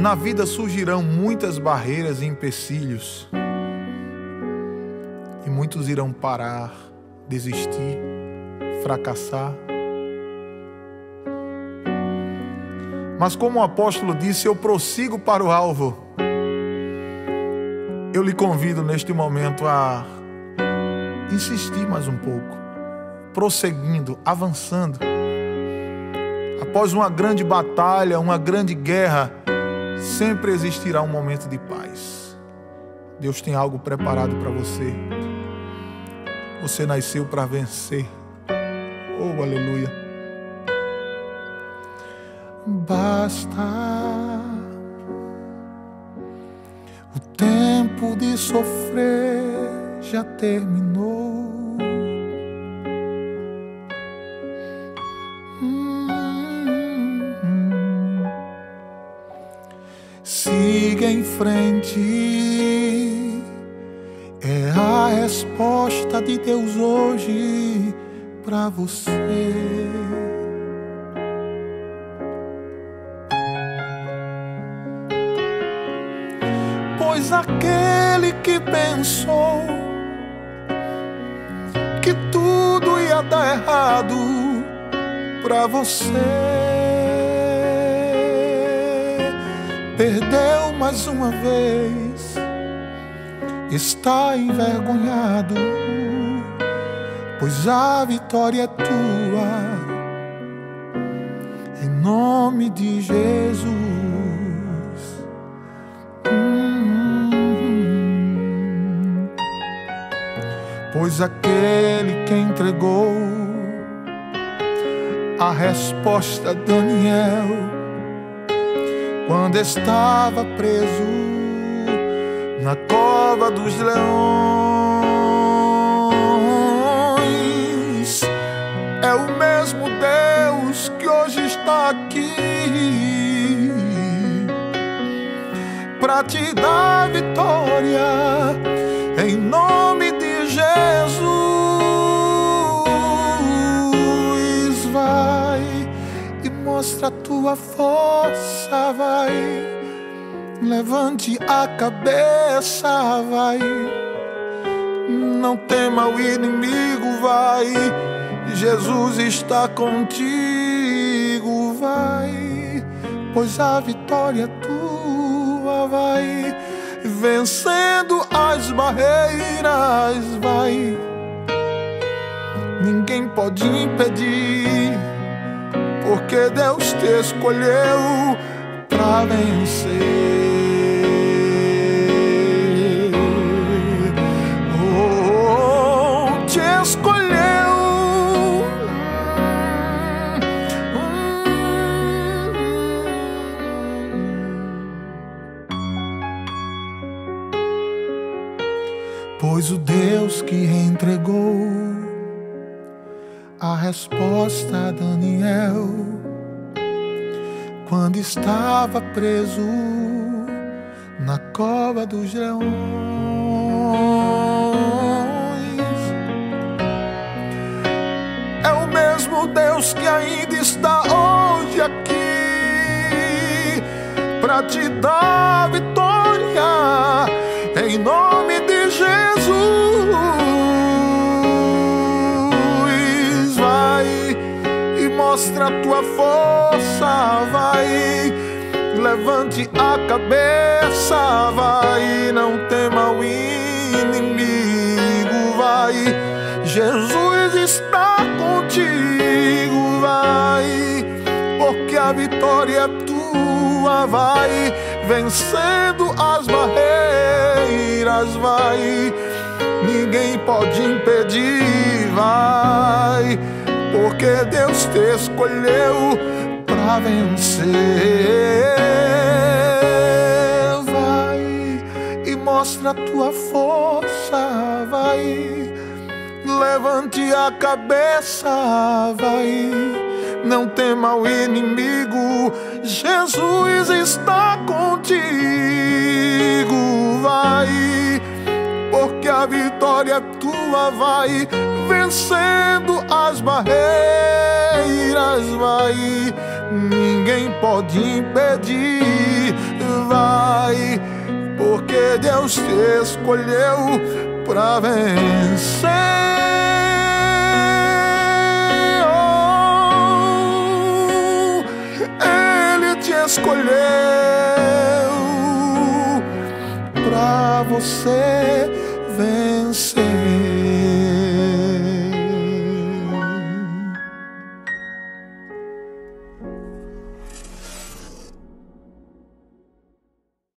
Na vida surgirão muitas barreiras e empecilhos, e muitos irão parar, desistir, fracassar. Mas como o apóstolo disse, eu prossigo para o alvo. Eu lhe convido neste momento a insistir mais um pouco, prosseguindo, avançando. Após uma grande batalha, uma grande guerra, sempre existirá um momento de paz. Deus tem algo preparado para você. Você nasceu para vencer. Oh, aleluia. Basta. O tempo de sofrer já terminou. Siga em frente. É a resposta de Deus hoje para você. Pois aquele que pensou que tudo ia dar errado pra você, perdeu mais uma vez, está envergonhado, pois a vitória é tua, em nome de Jesus. Pois aquele que entregou a resposta a Daniel, quando estava preso na cova dos leões, é o mesmo Deus que hoje está aqui para te dar vitória, em nome de Jesus. Vai e mostra a tua força, vai, levante a cabeça, vai, não tema o inimigo, vai, Jesus está contigo, vai, pois a vitória é tua, vai, vencendo as barreiras, vai, ninguém pode impedir, porque Deus te escolheu pra vencer. Oh, te escolheu. Pois o Deus que entregou a resposta a Daniel, quando estava preso na cova dos leões, é o mesmo Deus que ainda está hoje aqui para te dar vitória, em nome de Jesus. Mostra a tua força, vai, levante a cabeça, vai, não tema o inimigo, vai, Jesus está contigo, vai, porque a vitória é tua, vai, vencendo as barreiras, vai, ninguém pode impedir, vai, porque Deus te escolheu pra vencer. Vai e mostra a tua força, vai, levante a cabeça, vai, não tema o inimigo, Jesus está contigo, vai, porque a vitória é tua, vai, vencendo as barreiras, vai, ninguém pode impedir, Deus te escolheu para vencer. Oh, Ele te escolheu para você